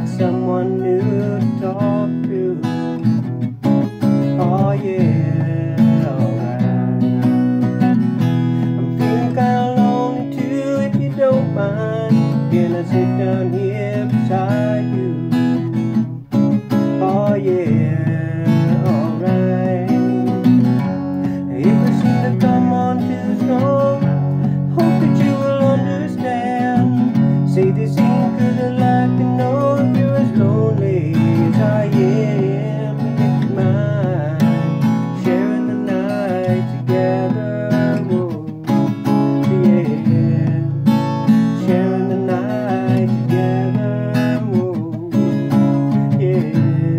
someone new to talk to. Oh yeah, alright. I'm feeling kinda lonely too, if you don't mind. Can I sit down here beside you? Oh yeah, alright. If I seem to come on too strong, hope that you will understand. Say this ain't 'cause I like to know if you're as lonely as I am. If you mind sharing the night together, whoa, yeah. Sharing the night together, whoa, yeah.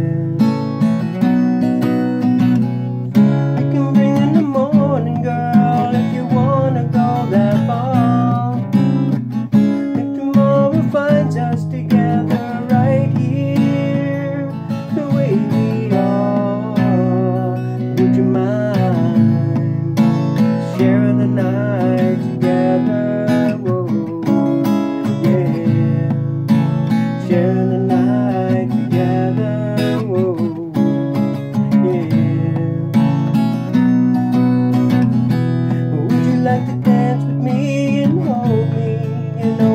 We can bring in the morning, girl, if you wanna go that far. If tomorrow finds us together right here, the way we are, would you mind sharing the night together? Whoa, yeah. Sharing the night together, whoa, yeah. Would you like to dance with me and hold me? You know